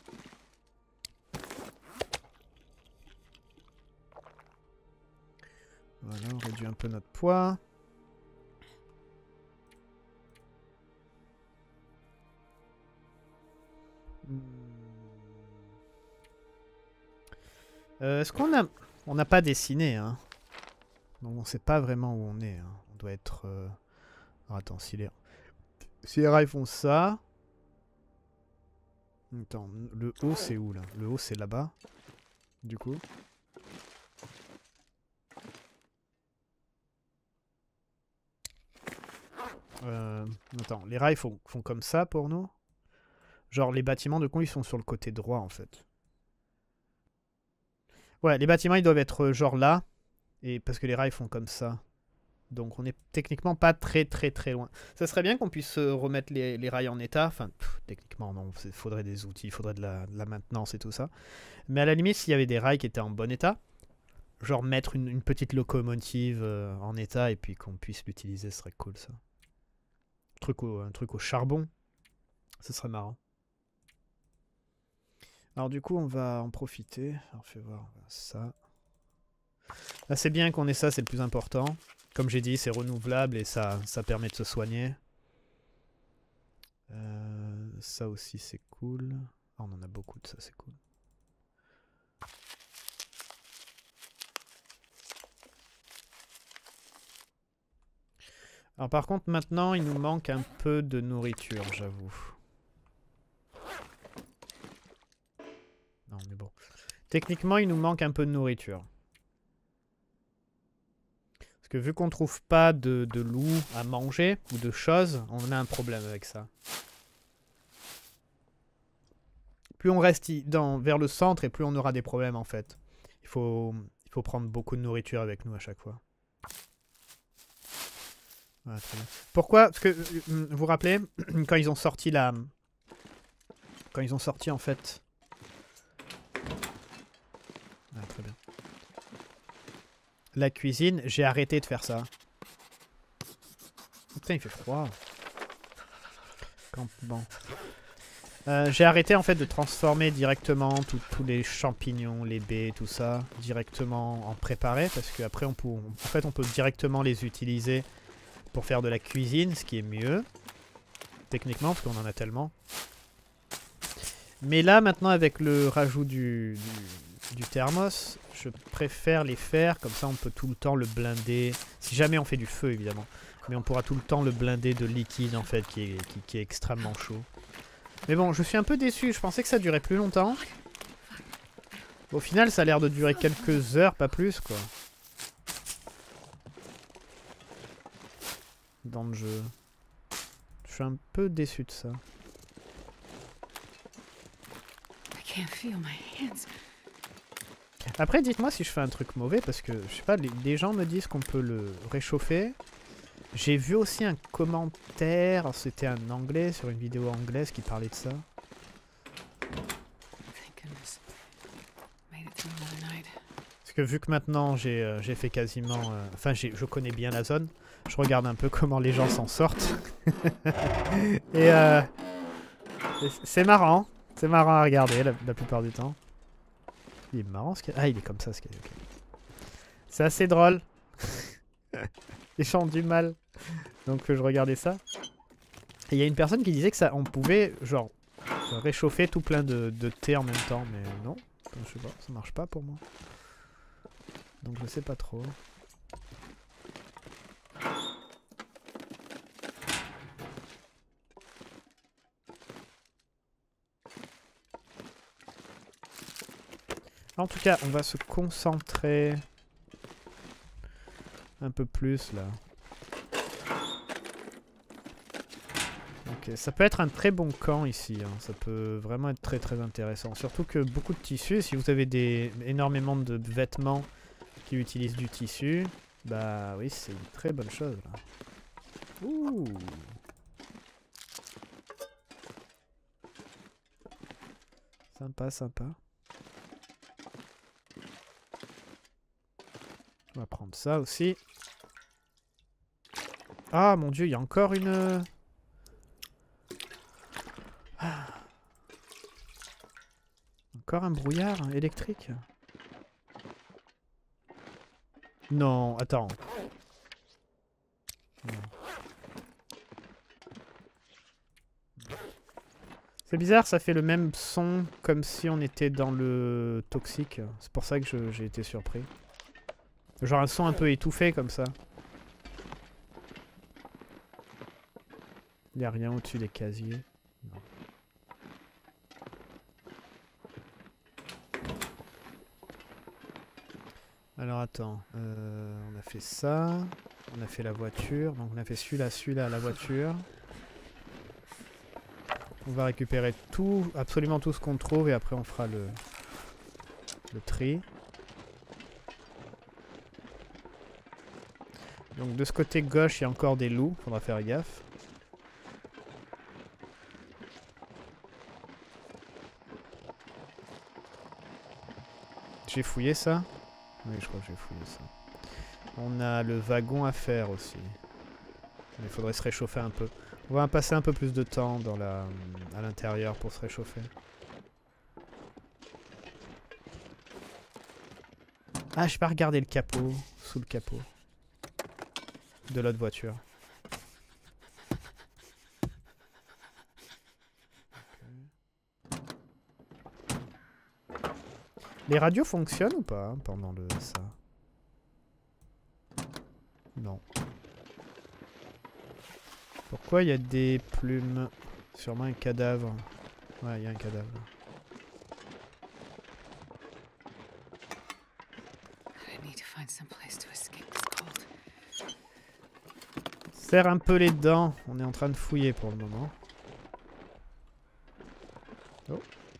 Voilà, on réduit un peu notre poids. Est-ce qu'on a... On n'a pas dessiné, hein. Donc on sait pas vraiment où on est. Hein. On doit être... Alors, attends, si les rails font ça... Attends, le haut c'est où là? Le haut c'est là-bas. Du coup. Attends, les rails font comme ça pour nous? Genre les bâtiments de con ils sont sur le côté droit en fait. Ouais, les bâtiments ils doivent être genre là. Et parce que les rails font comme ça. Donc on est techniquement pas très loin. Ça serait bien qu'on puisse remettre les rails en état. Enfin, techniquement non, il faudrait des outils, il faudrait de la maintenance et tout ça. Mais à la limite, s'il y avait des rails qui étaient en bon état, genre mettre une petite locomotive en état et puis qu'on puisse l'utiliser, ce serait cool ça. Un truc au charbon, ce serait marrant. Alors du coup, on va en profiter. Alors fais voir ça. Là, c'est bien qu'on ait ça, c'est le plus important. Comme j'ai dit, c'est renouvelable et ça permet de se soigner. Ça aussi, c'est cool. Ah, on en a beaucoup de ça, c'est cool. Alors par contre, maintenant, il nous manque un peu de nourriture, j'avoue. Non, mais bon. Techniquement, il nous manque un peu de nourriture. Parce que vu qu'on trouve pas de loup à manger, ou de choses, on a un problème avec ça. Plus on reste vers le centre, et plus on aura des problèmes, en fait. Il faut prendre beaucoup de nourriture avec nous à chaque fois. Voilà, très bien. Pourquoi? Parce que, vous vous rappelez, quand ils ont sorti la... Quand ils ont sorti, en fait... Ah, très bien. La cuisine, j'ai arrêté de faire ça. Putain, il fait froid. Campement. J'ai arrêté en fait de transformer directement tous les champignons, les baies, tout ça, directement en préparé, parce qu'après on peut directement les utiliser pour faire de la cuisine, ce qui est mieux, techniquement, parce qu'on en a tellement. Mais là, maintenant, avec le rajout du thermos, je préfère les faire, comme ça on peut tout le temps le blinder, si jamais on fait du feu évidemment, mais on pourra tout le temps le blinder de liquide en fait, qui est extrêmement chaud. Mais bon, je suis un peu déçu, je pensais que ça durait plus longtemps. Au final, ça a l'air de durer quelques heures, pas plus quoi. Dans le jeu. Je suis un peu déçu de ça. Après, dites-moi si je fais un truc mauvais, parce que, je sais pas, les gens me disent qu'on peut le réchauffer. J'ai vu aussi un commentaire, c'était un anglais, sur une vidéo anglaise qui parlait de ça. Parce que vu que maintenant j'ai fait quasiment... Enfin, je connais bien la zone, je regarde un peu comment les gens s'en sortent. Et c'est marrant. C'est marrant à regarder la plupart du temps. Il est marrant ce qu'il y a. Ah, il est comme ça ce qu'il y a. Okay. C'est assez drôle. Les gens ont du mal. Donc je regardais ça. Et il y a une personne qui disait que ça, on pouvait genre réchauffer tout plein de thé en même temps. Mais non, je sais pas, ça marche pas pour moi. Donc je sais pas trop. En tout cas, on va se concentrer un peu plus là. Ok, ça peut être un très bon camp ici, hein. Ça peut vraiment être très très intéressant. Surtout que beaucoup de tissus, si vous avez énormément de vêtements qui utilisent du tissu, bah oui, c'est une très bonne chose là. Ouh. Sympa, sympa. On va prendre ça aussi. Ah mon dieu, il y a encore une... Ah. Encore un brouillard électrique. Non, attends. Non. C'est bizarre, ça fait le même son comme si on était dans le toxique. C'est pour ça que j'ai été surpris. Genre un son un peu étouffé comme ça. Il n'y a rien au-dessus des casiers. Non. Alors attends, on a fait ça, on a fait la voiture, donc on a fait celui-là, la voiture. On va récupérer tout, absolument tout ce qu'on trouve et après on fera le tri. Donc de ce côté gauche, il y a encore des loups, faudra faire gaffe. J'ai fouillé ça? Oui, je crois que j'ai fouillé ça. On a le wagon à faire aussi. Il faudrait se réchauffer un peu. On va passer un peu plus de temps à l'intérieur pour se réchauffer. Ah, je vais pas regarder le capot, sous le capot de l'autre voiture. Les radios fonctionnent ou pas hein, pendant ça? Non. Pourquoi il y a des plumes? Sûrement un cadavre. Ouais, il y a un cadavre. Serre un peu les dents. On est en train de fouiller pour le moment. Oh.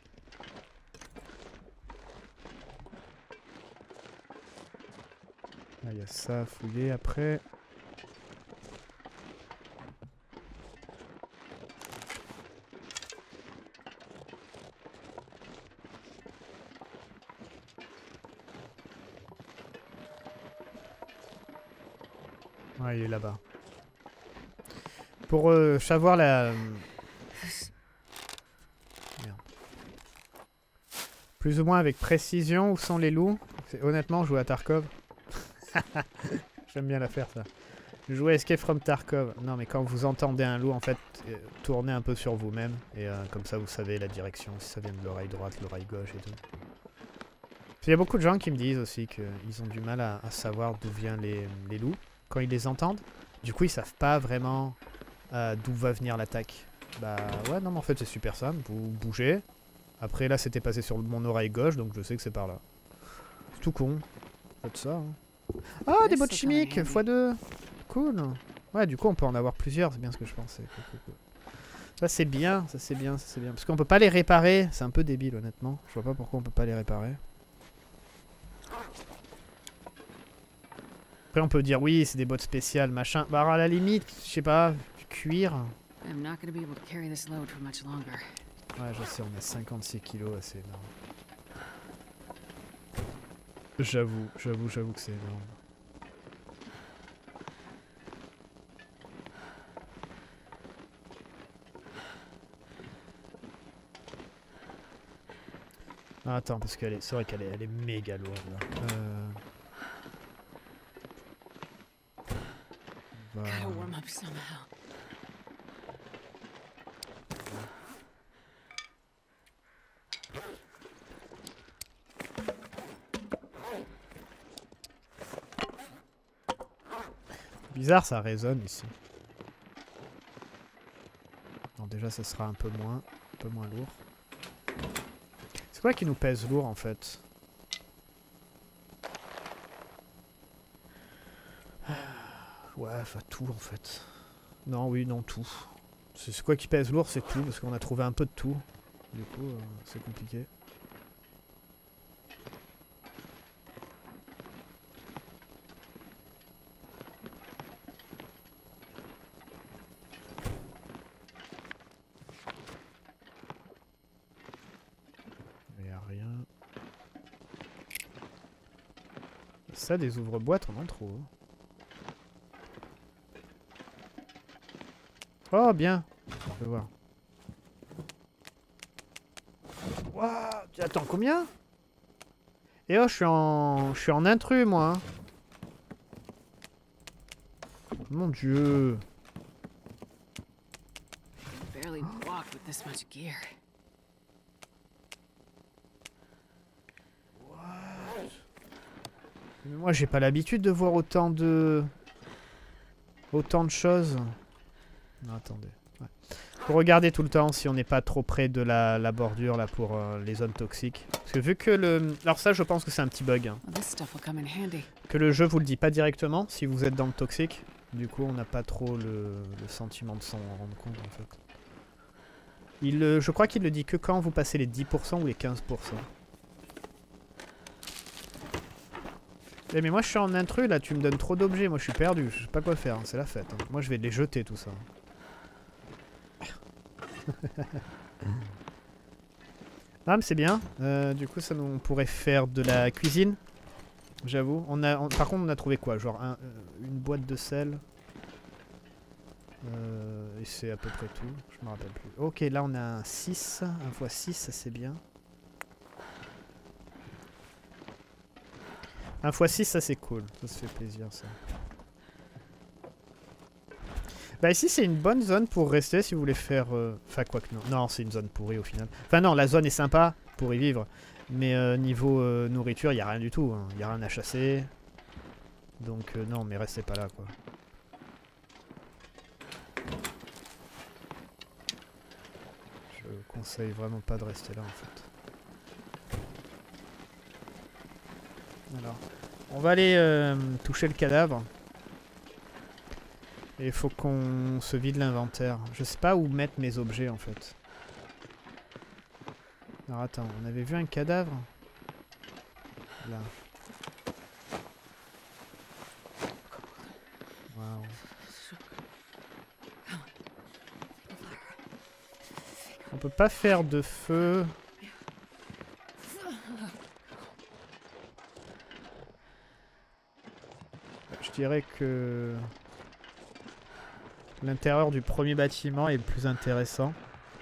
Là, il y a ça à fouiller après. Ouais, il est là-bas. Pour savoir la... Merde. Plus ou moins avec précision, où sont les loups? Honnêtement, jouer à Tarkov. J'aime bien la faire, ça. Jouer Escape from Tarkov. Non, mais quand vous entendez un loup, en fait, tournez un peu sur vous-même. Et comme ça, vous savez la direction, si ça vient de l'oreille droite, l'oreille gauche et tout. Il y a beaucoup de gens qui me disent aussi qu'ils ont du mal à savoir d'où viennent les loups quand ils les entendent. Du coup, ils savent pas vraiment d'où va venir l'attaque. Bah ouais, non, mais en fait, c'est super simple. Vous bougez. Après, là, c'était passé sur mon oreille gauche, donc je sais que c'est par là. C'est tout con. Faites ça. Hein. Ah, des bottes chimiques x2. Cool. Ouais, du coup, on peut en avoir plusieurs. C'est bien ce que je pensais. Cool. Ça, c'est bien. Ça, c'est bien. Ça, c'est bien. Parce qu'on peut pas les réparer. C'est un peu débile, honnêtement. Je vois pas pourquoi on peut pas les réparer. Après, on peut dire oui, c'est des bottes spéciales, machin. Bah, à la limite, je sais pas, du cuir. Ouais, je sais, on a 56 kilos, c'est énorme. J'avoue que c'est énorme. Ah, attends, parce qu'elle est... C'est vrai qu'elle est méga lourde, là. Bizarre, ça résonne ici. Non, déjà, ça sera un peu moins lourd. C'est quoi qui nous pèse lourd, en fait? Ouais, enfin tout, en fait. Non, oui, non, tout. C'est quoi qui pèse lourd, c'est tout, parce qu'on a trouvé un peu de tout. Du coup, c'est compliqué. Il n'y a rien. Ça, des ouvre-boîtes, on en trouve. Oh, bien. On peut voir. Waouh, attends, combien? Et oh, je suis en intrus, moi. Mon Dieu. Mais moi, j'ai pas l'habitude de voir autant de choses. Non, attendez. Ouais. Faut regarder tout le temps si on n'est pas trop près de la bordure là pour les zones toxiques. Parce que vu que le... Alors ça, je pense que c'est un petit bug. Hein. Que le jeu vous le dit pas directement si vous êtes dans le toxique. Du coup, on n'a pas trop le sentiment de s'en rendre compte en fait. Je crois qu'il le dit que quand vous passez les 10% ou les 15%. Eh mais moi je suis en intrus là, tu me donnes trop d'objets, moi je suis perdu, je sais pas quoi faire, hein. C'est la fête. Hein. Moi je vais les jeter tout ça. Ah mais c'est bien, du coup ça on pourrait faire de la cuisine, j'avoue. Par contre on a trouvé quoi? Genre une boîte de sel. Et c'est à peu près tout, je me rappelle plus. Ok, là on a un 6, 1 x 6, ça c'est bien. 1 x 6, ça c'est cool, ça se fait plaisir ça. Bah ici c'est une bonne zone pour rester si vous voulez faire... Enfin quoi que non, non c'est une zone pourrie au final. Enfin non, la zone est sympa pour y vivre, mais niveau nourriture il n'y a rien du tout, il n'y a rien à chasser. Donc non mais restez pas là quoi. conseille vraiment pas de rester là en fait. Alors, on va aller toucher le cadavre. Et il faut qu'on se vide l'inventaire. Je sais pas où mettre mes objets en fait. Alors attends, on avait vu un cadavre? Là. Waouh. On peut pas faire de feu. Je dirais que l'intérieur du premier bâtiment est le plus intéressant.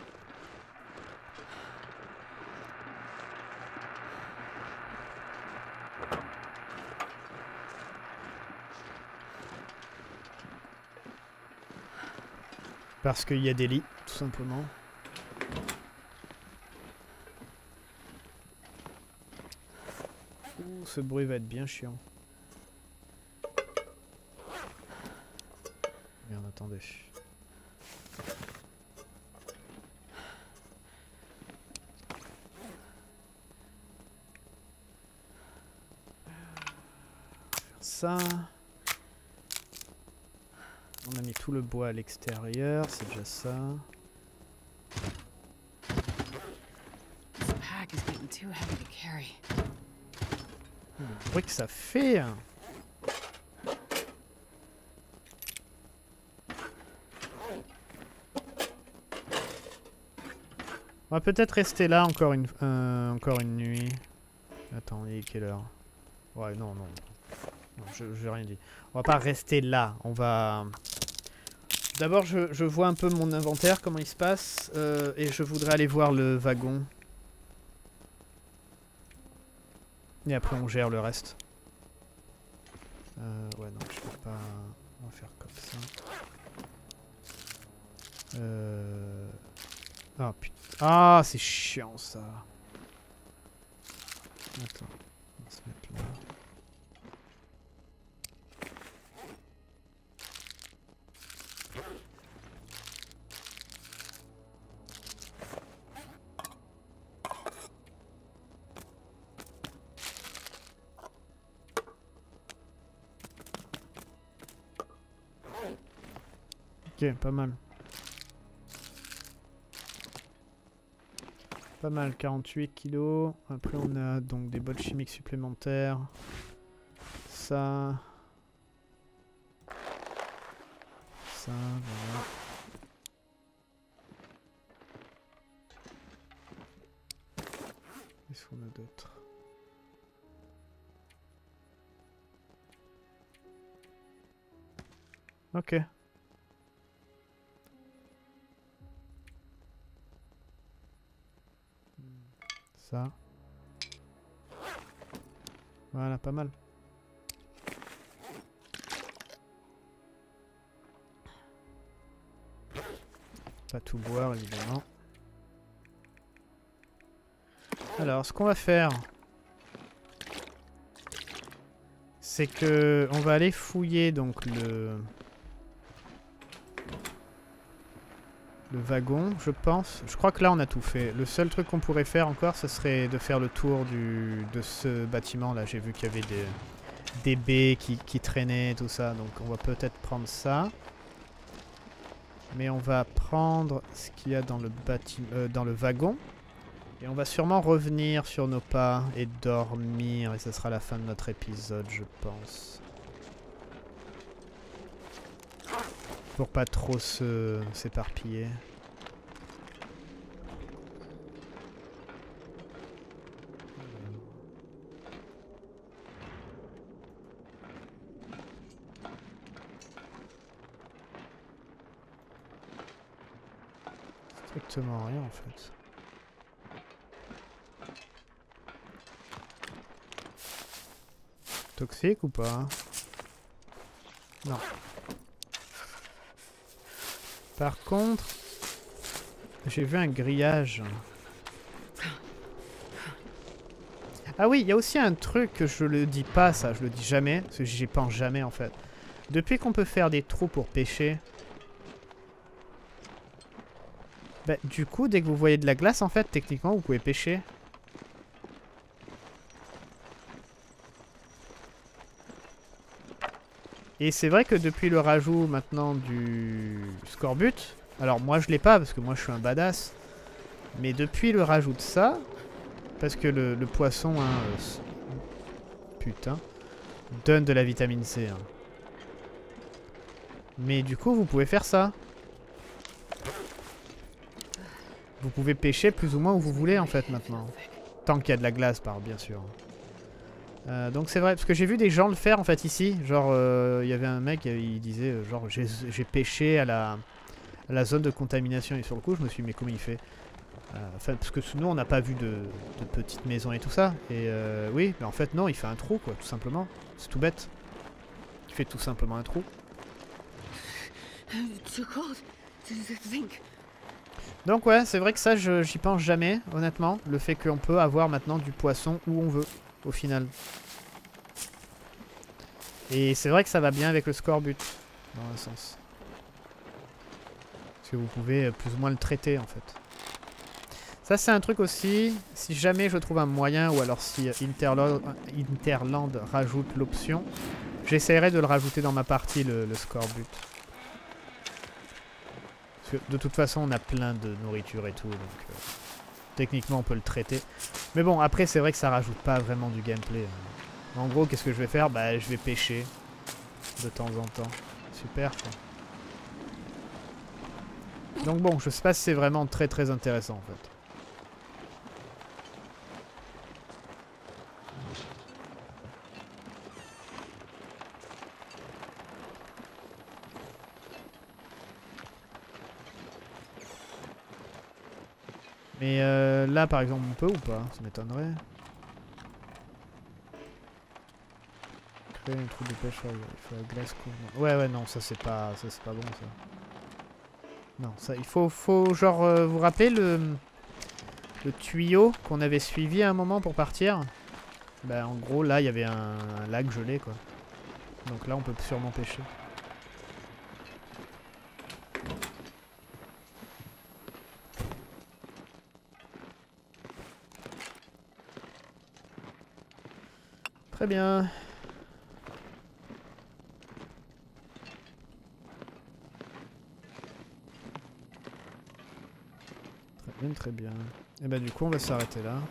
Parce qu'il y a des lits, tout simplement. Ouh, ce bruit va être bien chiant. Merde, attendez. Faire ça. On a mis tout le bois à l'extérieur, c'est déjà ça. Le bruit que ça fait. On va peut-être rester là encore une nuit. Attends, il est quelle heure? Ouais, non, non. Non, j'ai rien dit. On va pas rester là. On va... D'abord, je vois un peu mon inventaire, comment il se passe. Et je voudrais aller voir le wagon. Et après, on gère le reste. Ouais, non, je peux pas... On va faire comme ça. Ah, putain. Ah, c'est chiant, ça. Attends. On va se mettre là. Ok, pas mal. Pas mal, 48 kilos. Après, on a donc des bottes chimiques supplémentaires. Ça. Ça, voilà. Qu'est-ce qu'on a d'autre? Ok. Ça. Voilà, pas mal. Pas tout boire, évidemment. Alors, ce qu'on va faire, c'est que on va aller fouiller donc le wagon, je pense. Je crois que là, on a tout fait. Le seul truc qu'on pourrait faire encore, ce serait de faire le tour de ce bâtiment. Là, j'ai vu qu'il y avait des baies qui traînaient, tout ça. Donc, on va peut-être prendre ça. Mais on va prendre ce qu'il y a dans le dans le wagon. Et on va sûrement revenir sur nos pas et dormir. Et ce sera la fin de notre épisode, je pense. Pour pas trop s'éparpiller. Strictement rien en fait. Toxique ou pas? Non. Par contre, j'ai vu un grillage. Ah oui, il y a aussi un truc que je le dis pas, ça, je le dis jamais, parce que j'y pense jamais en fait. Depuis qu'on peut faire des trous pour pêcher, Bah, du coup, dès que vous voyez de la glace, en fait, techniquement, vous pouvez pêcher. Et c'est vrai que depuis le rajout maintenant du scorbut, alors moi je l'ai pas parce que moi je suis un badass, mais depuis le rajout de ça, parce que le poisson, hein, putain, donne de la vitamine C. Hein. Mais du coup, vous pouvez faire ça. Vous pouvez pêcher plus ou moins où vous voulez en fait maintenant. Tant qu'il y a de la glace, bien sûr. Donc c'est vrai, parce que j'ai vu des gens le faire en fait ici. Genre, il y avait un mec, il disait, genre, j'ai pêché à la zone de contamination. Et sur le coup, je me suis dit, mais comment il fait enfin, parce que nous, on n'a pas vu de petites maisons et tout ça. Et oui, mais en fait, non, il fait un trou, quoi, tout simplement. C'est tout bête. Il fait tout simplement un trou. Donc ouais, c'est vrai que ça, j'y pense jamais, honnêtement. Le fait qu'on peut avoir maintenant du poisson où on veut, au final. Et c'est vrai que ça va bien avec le scorbut, dans un sens. Parce que vous pouvez plus ou moins le traiter, en fait. Ça, c'est un truc aussi, si jamais je trouve un moyen, ou alors si Interland rajoute l'option, j'essaierai de le rajouter dans ma partie, le scorbut. Parce que de toute façon, on a plein de nourriture et tout, donc techniquement, on peut le traiter. Mais bon, après, c'est vrai que ça rajoute pas vraiment du gameplay. En gros, qu'est-ce que je vais faire? Bah, je vais pêcher de temps en temps. Super, quoi. Donc bon, je sais pas si c'est vraiment très très intéressant, en fait. Mais là, par exemple, on peut ou pas? Ça m'étonnerait. Créer un trou de pêche, il faut la glace couvrant. Ouais, non, ça c'est pas bon, ça. Non, ça, il faut genre, vous rappelez le tuyau qu'on avait suivi à un moment pour partir? Bah, en gros, là, il y avait un lac gelé, quoi. Donc là, on peut sûrement pêcher. Très bien. Très bien, très bien. Et bah du coup, on va s'arrêter là.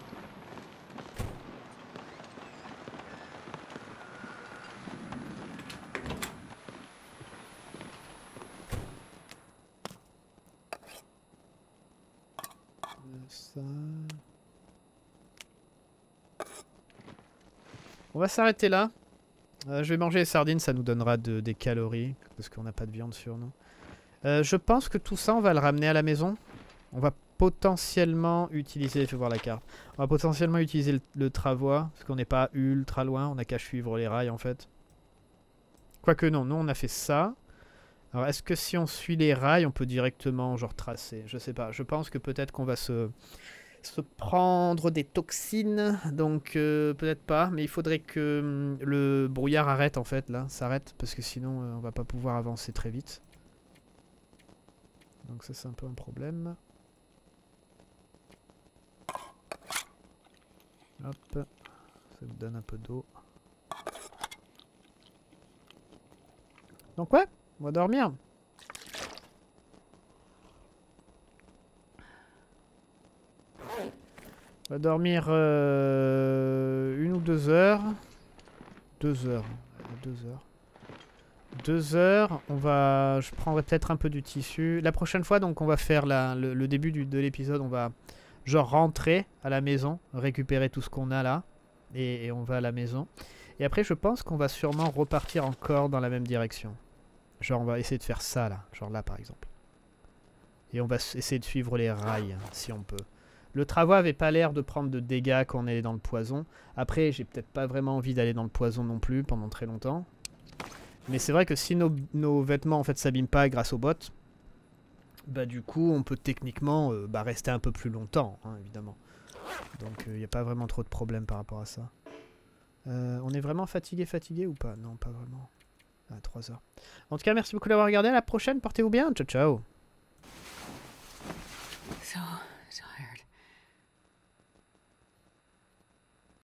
Ça... On va s'arrêter là. Je vais manger les sardines, ça nous donnera des calories, parce qu'on n'a pas de viande sur nous. Je pense que tout ça, on va le ramener à la maison. On va potentiellement utiliser, je vais voir la carte. On va potentiellement utiliser le travois, parce qu'on n'est pas ultra loin, on n'a qu'à suivre les rails en fait. Quoique non, nous on a fait ça. Alors est-ce que si on suit les rails, on peut directement genre tracer? Je sais pas, je pense que peut-être qu'on va se prendre des toxines, donc peut-être pas, mais il faudrait que le brouillard arrête en fait, là, s'arrête, parce que sinon on va pas pouvoir avancer très vite. Donc ça c'est un peu un problème. Hop, ça me donne un peu d'eau. Donc ouais, on va dormir. On va dormir 1 ou 2 heures. 2 heures. 2 heures. 2 heures. Je prendrai peut-être un peu du tissu. La prochaine fois, donc, on va faire le début de l'épisode. On va genre rentrer à la maison, récupérer tout ce qu'on a là. Et on va à la maison. Et après, je pense qu'on va sûrement repartir encore dans la même direction. Genre, on va essayer de faire ça là. Genre là, par exemple. Et on va essayer de suivre les rails, si on peut. Le travois avait pas l'air de prendre de dégâts quand on est dans le poison. Après, j'ai peut-être pas vraiment envie d'aller dans le poison non plus pendant très longtemps. Mais c'est vrai que si nos vêtements en fait s'abîment pas grâce aux bottes, bah du coup on peut techniquement rester un peu plus longtemps, hein, évidemment. Donc il n'y a pas vraiment trop de problèmes par rapport à ça. On est vraiment fatigué ou pas? Non, pas vraiment. À 3 heures. En tout cas, merci beaucoup d'avoir regardé. À la prochaine, portez-vous bien. Ciao, ciao.
tired.